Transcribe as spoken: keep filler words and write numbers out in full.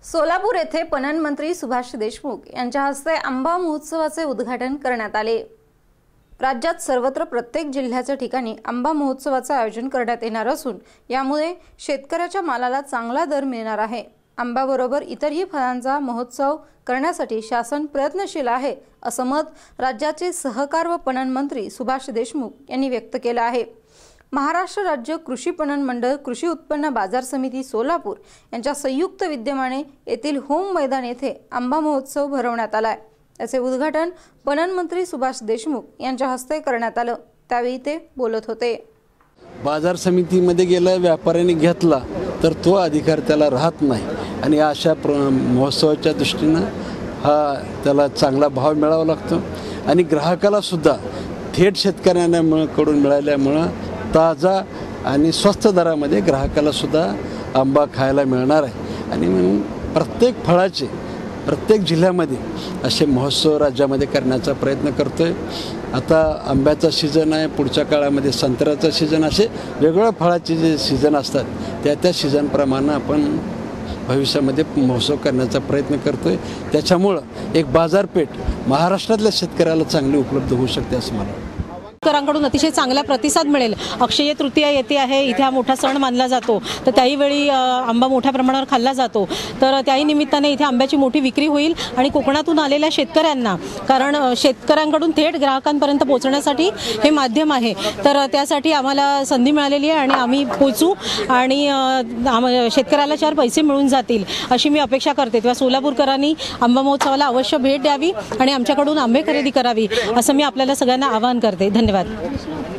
सोलापूर येथे पणन मंत्री सुभाष देशमुख यांच्या हस्ते आंबा महोत्सवाचे उद्घाटन करण्यात आले। राज्यात सर्वत्र प्रत्येक जिल्ह्याच्या ठिकाणी आंबा महोत्सवाचे आयोजन करण्यात येणार असून यामुळे शेतकऱ्याच्या मालाला चांगला दर मिळणार आहे। आंब्याबरोबर इतरही फळांचा महोत्सव करण्यासाठी शासन प्रयत्नशील आहे, असं मत राज्याचे सहकार व पणन मंत्री सुभाष देशमुख यांनी व्यक्त केलं आहे। महाराष्ट्र राज्य कृषी पणन मंडळ कृषी उत्पन्न बाजार समिती सोलापूर यांच्या संयुक्त विद्यमाने येथील होम मैदान येथे आंबा महोत्सव भरवण्यात आलाय। याचे उद्घाटन पणन मंत्री सुभाष देशमुख यांच्या हस्ते करण्यात आलं। त्यावेळी ते बोलत होते। बाजार समितीमध्ये गेला व्यापाऱ्याने घेतला तर तो अधिकार त्याला राहत नाही आणि अशा महोत्सवाच्या दृष्टीने हा त्याला चांगला भाव मिळावा लागतो आणि ग्राहकाला सुद्धा थेट शेतकऱ्यांना कडून मिळाल्यामुळे ताजा आणि स्वस्त दरामध्ये ग्राहकाला सुद्धा आंबा खायला मिळणार आहे। आणि म्हणून प्रत्येक फळाचे प्रत्येक जिल्ह्यामध्ये असे महोत्सव राज्यामध्ये करण्याचा प्रयत्न करतोय। आता आंब्याचा सीजन आहे, पुढच्या काळामध्ये संत्र्याचा सीजन, असे वेगवेगळ्या फळाचे जे सीजन असतात त्या त्या सीजनप्रमाणे आपण भविष्यामध्ये महोत्सव करण्याचा प्रयत्न करतोय। त्याच्यामुळं एक बाजारपेठ महाराष्ट्रातल्या शेतकऱ्याला चांगली उपलब्ध होऊ शकते असं मला वाटतं। शेतकऱ्यांकडून अतिशय चांगला प्रतिसाद मिळेल। अक्षय तृतीया येते आहे, इथे हा मोठा सण मानला जातो, तर त्याही वेळी आंबा मोठ्या प्रमाणावर खाल्ला जातो, तर त्याही निमित्ताने इथे आंब्याची मोठी विक्री होईल आणि कोकणातून आलेल्या शेतकऱ्यांना, कारण शेतकऱ्यांकडून थेट ग्राहकांपर्यंत पोहोचण्यासाठी हे माध्यम आहे, तर त्यासाठी आम्हाला संधी मिळालेली आहे आणि आम्ही पोहोचू आणि शेतकऱ्याला चार पैसे मिळून जातील अशी मी अपेक्षा करते। तेव्हा सोलापूरकरांनी आंबा महोत्सवाला अवश्य भेट द्यावी आणि आमच्याकडून आंबे खरेदी करावी असं मी आपल्याला सगळ्यांना आवाहन करते। धन्यवाद।